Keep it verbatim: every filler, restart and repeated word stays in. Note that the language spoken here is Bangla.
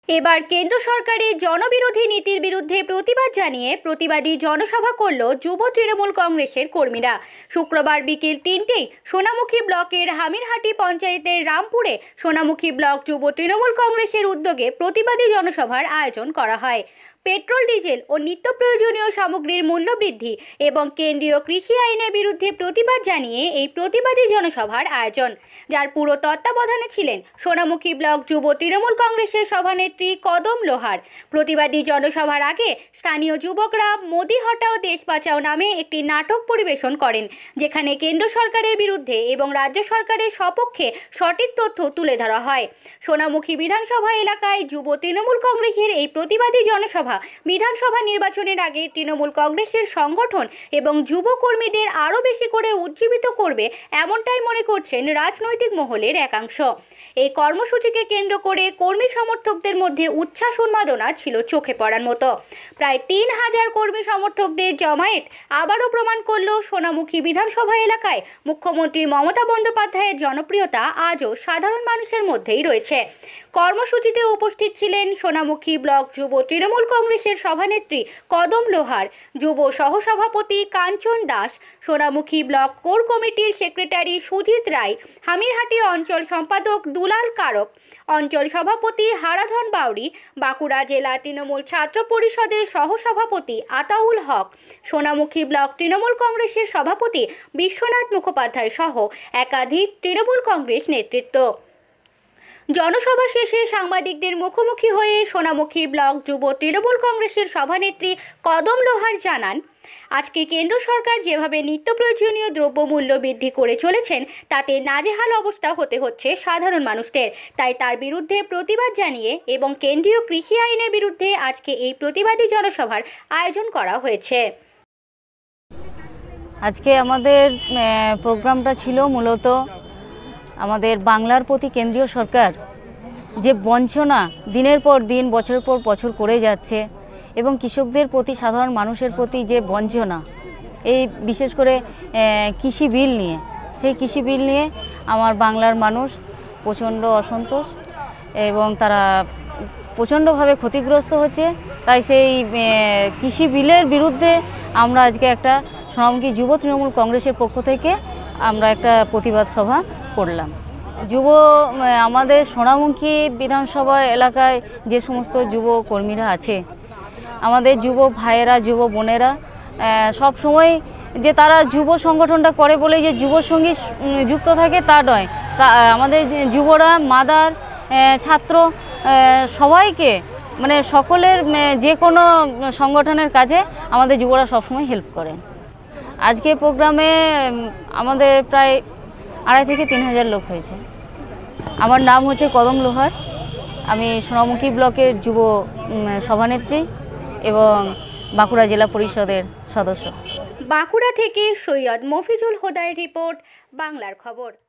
এবার কেন্দ্র সরকারের জনবিরোধী নীতির বিরুদ্ধে প্রতিবাদ জানিয়ে প্রতিবাদী জনসভা করল যুব তৃণমূল কংগ্রেসের কর্মীরা। শুক্রবার বিকেল তিনটেই সোনামুখী ব্লকের হামিরহাটি পঞ্চায়েতের রামপুরে সোনামুখী ব্লক যুব তৃণমূল কংগ্রেসের উদ্যোগে প্রতিবাদী জনসভার আয়োজন করা হয়। পেট্রোল, ডিজেল ও নিত্য প্রয়োজনীয় সামগ্রীর মূল্য বৃদ্ধি এবং কেন্দ্রীয় কৃষি আইনের বিরুদ্ধে প্রতিবাদ জানিয়ে এই প্রতিবাদী জনসভার আয়োজন, যার পুরো তত্ত্বাবধানে ছিলেন সোনামুখী ব্লক যুব তৃণমূল কংগ্রেসের সভানেত্রী কদম লোহার। প্রতিবাদী জনসভার আগে স্থানীয় যুবকরা মোদি হটাও দেশ বাঁচাও নামে একটি নাটক পরিবেশন করেন, যেখানে কেন্দ্র সরকারের বিরুদ্ধে এবং রাজ্য সরকারের সপক্ষে সঠিক তথ্য তুলে ধরা হয়। সোনামুখী বিধানসভা এলাকায় যুব তৃণমূল কংগ্রেসের এই প্রতিবাদী জনসভা বিধানসভা নির্বাচনের আগে তৃণমূল কংগ্রেসের সংগঠন এবং যুব কর্মীদের আরও বেশি করে উজ্জীবিত করবে, এমনটাই মনে করছেন রাজনৈতিক মহলের একাংশ। এই কর্মসূচিকে কেন্দ্র করে কর্মী সমর্থকদের মধ্যে উচ্ছ্বাস উন্মাদনা ছিল চোখে পড়ার মতো। প্রায় তিন হাজার কর্মী সমর্থকদের জমায়েত আবারও প্রমাণ করল সোনামুখী বিধানসভা এলাকায় মুখ্যমন্ত্রী মমতা বন্দ্যোপাধ্যায়ের জনপ্রিয়তা আজও সাধারণ মানুষের মধ্যেই রয়েছে। কর্মসূচিতে উপস্থিত ছিলেন সোনামুখী ব্লক যুব তৃণমূল কংগ্রেসের সভানেত্রী কদম লোহার, যুব সহসভাপতি কাঞ্চন দাস, সোনামুখী ব্লক কোর কমিটির সেক্রেটারি সুজিত রায়, হামিরহাটি অঞ্চল সম্পাদক দুলাল কারক, অঞ্চল সভাপতি হারাধন বাউরি, বাঁকুড়া জেলা তৃণমূল ছাত্র পরিষদের সহসভাপতি আতাউল হক, সোনামুখী ব্লক তৃণমূল কংগ্রেসের সভাপতি বিশ্বনাথ মুখোপাধ্যায় সহ একাধিক তৃণমূল কংগ্রেস নেতৃত্ব। জনসভা শেষে সাংবাদিকদের মুখোমুখি হয়ে সোনামুখী ব্লক যুব তৃণমূল কংগ্রেসের সভানেত্রী কদম লোহার জানান, আজকে কেন্দ্র সরকার যেভাবে নিত্য প্রয়োজনীয় দ্রব্যমূল্য বৃদ্ধি করে চলেছেন, তাতে নাজেহাল অবস্থা হতে হচ্ছে সাধারণ মানুষদের। তাই তার বিরুদ্ধে প্রতিবাদ জানিয়ে এবং কেন্দ্রীয় কৃষি আইনের বিরুদ্ধে আজকে এই প্রতিবাদী জনসভার আয়োজন করা হয়েছে। আজকে আমাদের প্রোগ্রামটা ছিল মূলত আমাদের বাংলার প্রতি কেন্দ্রীয় সরকার যে বঞ্চনা দিনের পর দিন বছরের পর বছর করে যাচ্ছে এবং কৃষকদের প্রতি সাধারণ মানুষের প্রতি যে বঞ্চনা, এই বিশেষ করে কৃষি বিল নিয়ে সেই কৃষি বিল নিয়ে আমার বাংলার মানুষ প্রচণ্ড অসন্তোষ এবং তারা প্রচণ্ডভাবে ক্ষতিগ্রস্ত হচ্ছে। তাই সেই কৃষি বিলের বিরুদ্ধে আমরা আজকে একটা সোনামুখী যুব তৃণমূল কংগ্রেসের পক্ষ থেকে আমরা একটা প্রতিবাদ সভা করলাম। যুব আমাদের সোনামুখী বিধানসভা এলাকায় যে সমস্ত যুব কর্মীরা আছে, আমাদের যুব ভাইয়েরা, যুব বোনেরা সব সময় যে তারা যুব সংগঠনটা করে বলে যে যুবর সঙ্গে যুক্ত থাকে তা নয়। তা আমাদের যুবরা, মাদার, ছাত্র সবাইকে মানে সকলের যে কোনো সংগঠনের কাজে আমাদের যুবরা সবসময় হেল্প করে। আজকে প্রোগ্রামে আমাদের প্রায় আড়াই থেকে তিন হাজার লোক হয়েছে। আমার নাম হচ্ছে কদম লোহার, আমি সোনামুখী ব্লকের যুব সভানেত্রী এবং বাঁকুড়া জেলা পরিষদের সদস্য। বাঁকুড়া থেকে সৈয়দ মফিজুল হুদার রিপোর্ট, বাংলার খবর।